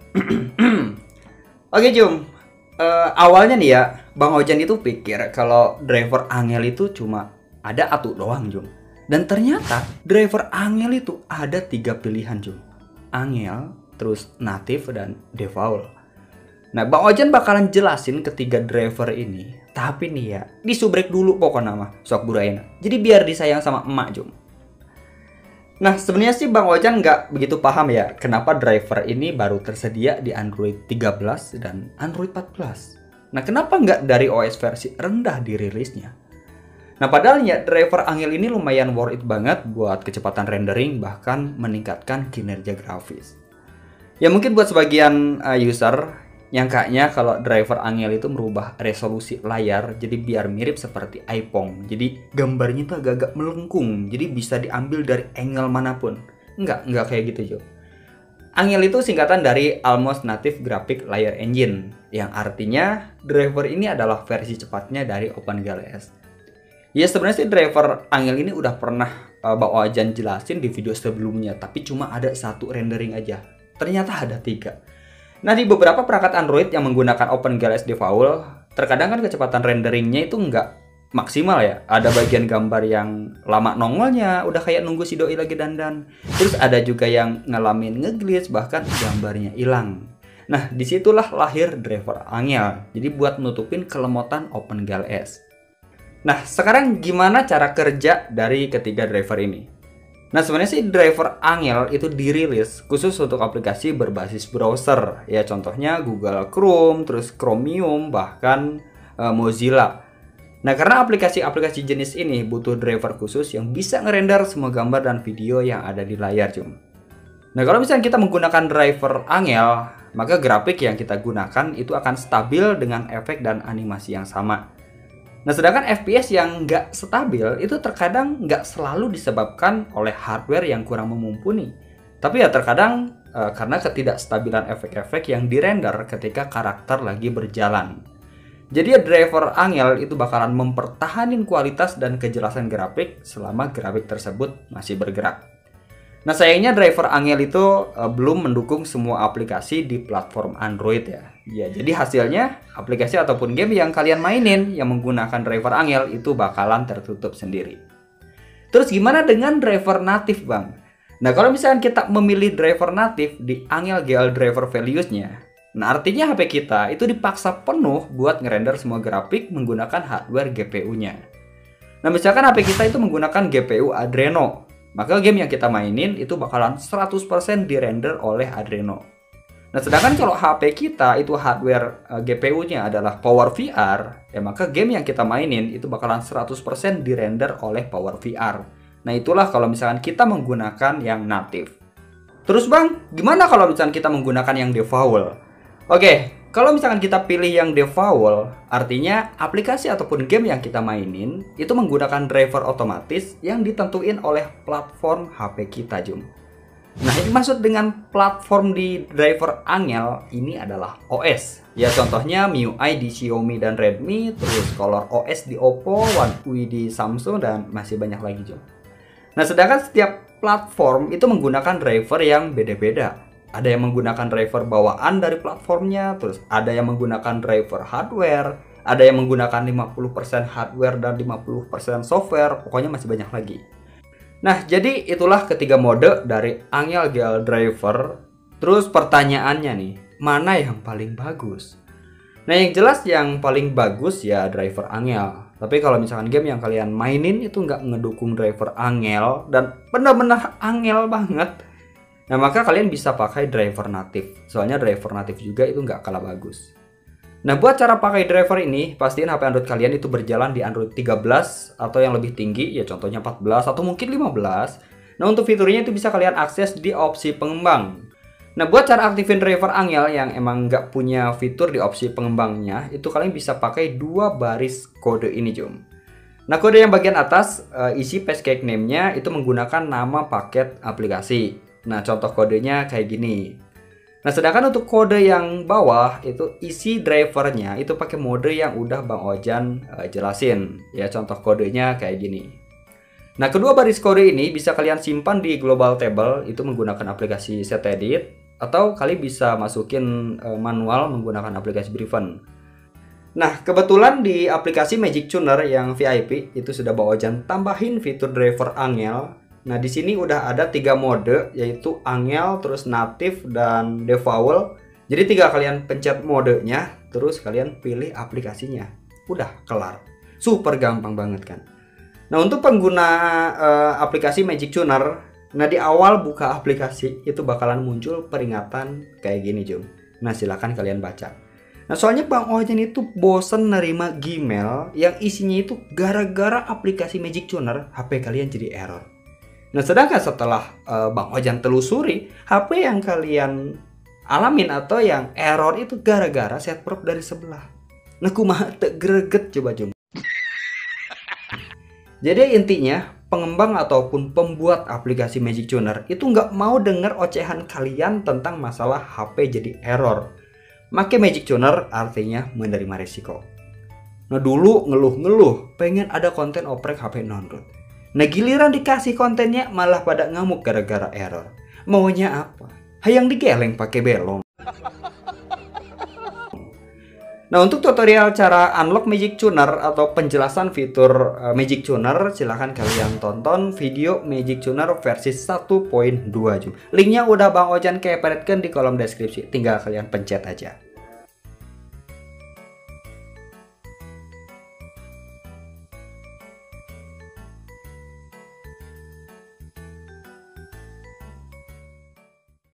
Oke Jum, awalnya nih ya, Bang Ojan itu pikir kalau driver angel itu cuma ada satu doang Jum. Dan ternyata driver angel itu ada tiga pilihan Jum. Angel, terus native, dan default. Nah Bang Ojan bakalan jelasin ketiga driver ini. Tapi nih ya, disubrek dulu pokoknya mah, sok buraina. Jadi biar disayang sama emak Jum. Nah, sebenarnya sih Bang Ojan nggak begitu paham ya kenapa driver ini baru tersedia di Android 13 dan Android 14. Nah, kenapa nggak dari OS versi rendah dirilisnya? Nah, padahal ya driver Angel ini lumayan worth it banget buat kecepatan rendering bahkan meningkatkan kinerja grafis. Ya mungkin buat sebagian user yang kayaknya kalau driver Angel itu merubah resolusi layar jadi biar mirip seperti iPhone. Jadi gambarnya itu agak-agak melengkung. Jadi bisa diambil dari angle manapun. Enggak kayak gitu, Jo. Angel itu singkatan dari Almost Native Graphic Layer Engine, yang artinya driver ini adalah versi cepatnya dari OpenGLS. Ya sebenarnya sih driver Angel ini udah pernah Bang Ojan jelasin di video sebelumnya, tapi cuma ada satu rendering aja. Ternyata ada tiga. Nah, di beberapa perangkat Android yang menggunakan OpenGLS Default, terkadang kan kecepatan renderingnya itu nggak maksimal ya. Ada bagian gambar yang lama nongolnya, udah kayak nunggu si doi lagi dandan. Terus ada juga yang ngalamin ngeglitch, bahkan gambarnya hilang. Nah, disitulah lahir driver Angel. Jadi buat nutupin kelemotan OpenGLS. Nah, sekarang gimana cara kerja dari ketiga driver ini? Nah sebenarnya sih driver Angel itu dirilis khusus untuk aplikasi berbasis browser. Ya contohnya Google Chrome, terus Chromium, bahkan Mozilla. Nah karena aplikasi-aplikasi jenis ini butuh driver khusus yang bisa ngerender semua gambar dan video yang ada di layar Jum. Nah kalau misalnya kita menggunakan driver Angel, maka grafik yang kita gunakan itu akan stabil dengan efek dan animasi yang sama. Nah, sedangkan FPS yang nggak stabil itu terkadang nggak selalu disebabkan oleh hardware yang kurang mumpuni. Tapi ya terkadang karena ketidakstabilan efek-efek yang dirender ketika karakter lagi berjalan. Jadi ya driver Angel itu bakalan mempertahankan kualitas dan kejelasan grafik selama grafik tersebut masih bergerak. Nah sayangnya driver Angel itu belum mendukung semua aplikasi di platform Android ya. Ya jadi hasilnya aplikasi ataupun game yang kalian mainin yang menggunakan driver Angel itu bakalan tertutup sendiri. Terus gimana dengan driver natif Bang? Nah kalau misalnya kita memilih driver natif di Angel GL Driver Values-nya, nah artinya HP kita itu dipaksa penuh buat ngerender semua grafik menggunakan hardware GPU-nya. Nah misalkan HP kita itu menggunakan GPU Adreno, maka game yang kita mainin itu bakalan 100% dirender oleh Adreno. Nah sedangkan kalau HP kita itu hardware GPU-nya adalah Power VR, ya maka game yang kita mainin itu bakalan 100% dirender oleh Power VR. Nah itulah kalau misalkan kita menggunakan yang native. Terus Bang, gimana kalau misalkan kita menggunakan yang default? Oke, kalau misalkan kita pilih yang default, artinya aplikasi ataupun game yang kita mainin itu menggunakan driver otomatis yang ditentuin oleh platform HP kita Jum. Nah ini maksud dengan platform di driver Angel ini adalah OS. Ya contohnya MIUI di Xiaomi dan Redmi, terus Color OS di Oppo, One UI di Samsung, dan masih banyak lagi Jum. Nah sedangkan setiap platform itu menggunakan driver yang beda-beda. Ada yang menggunakan driver bawaan dari platformnya, terus ada yang menggunakan driver hardware, ada yang menggunakan 50% hardware dan 50% software, pokoknya masih banyak lagi. Nah, jadi itulah ketiga mode dari Angel GL Driver. Terus pertanyaannya nih, mana yang paling bagus? Nah, yang jelas yang paling bagus ya driver Angel. Tapi kalau misalkan game yang kalian mainin itu nggak ngedukung driver Angel dan benar-benar Angel banget, nah maka kalian bisa pakai driver natif. Soalnya driver natif juga itu nggak kalah bagus. Nah buat cara pakai driver ini, pastiin HP Android kalian itu berjalan di Android 13 atau yang lebih tinggi, ya contohnya 14 atau mungkin 15. Nah untuk fiturnya itu bisa kalian akses di opsi pengembang. Nah buat cara aktifin driver Angel yang emang nggak punya fitur di opsi pengembangnya, itu kalian bisa pakai dua baris kode ini Jum. Nah kode yang bagian atas isi package name-nya itu menggunakan nama paket aplikasi. Nah contoh kodenya kayak gini. Nah sedangkan untuk kode yang bawah itu isi drivernya itu pakai mode yang udah Bang Ojan jelasin. Ya contoh kodenya kayak gini. Nah kedua baris kode ini bisa kalian simpan di global table itu menggunakan aplikasi SetEdit. atau kalian bisa masukin manual menggunakan aplikasi Breven. Nah, kebetulan di aplikasi Magic Tuner yang VIP itu sudah Bang Ojan tambahin fitur driver angel. Nah, di sini udah ada 3 mode, yaitu angel, terus native, dan default. Jadi tinggal kalian pencet modenya, terus kalian pilih aplikasinya. Udah kelar. Super gampang banget kan. Nah, untuk pengguna aplikasi Magic Tuner, nah di awal buka aplikasi itu bakalan muncul peringatan kayak gini, Jum. Nah, silakan kalian baca. Nah, soalnya Bang Ojan itu bosen nerima Gmail yang isinya itu gara-gara aplikasi Magic Tuner HP kalian jadi error. Nah, sedangkan setelah Bang Ojan telusuri, HP yang kalian alamin atau yang error itu gara-gara set prop dari sebelah. Nah, kumaha teu greget coba, Jung. Jadi intinya, pengembang ataupun pembuat aplikasi Magic Tuner itu nggak mau denger ocehan kalian tentang masalah HP jadi error. Make Magic Tuner artinya menerima resiko. Nah, dulu ngeluh-ngeluh pengen ada konten oprek HP non-root. Nah, giliran dikasih kontennya malah pada ngamuk gara-gara error. Maunya apa? Hayang digeleng pakai belong. Nah, untuk tutorial cara unlock Magic Tuner atau penjelasan fitur Magic Tuner, silahkan kalian tonton video Magic Tuner versi 1.2. Linknya udah Bang Ojan keperetkan di kolom deskripsi, tinggal kalian pencet aja.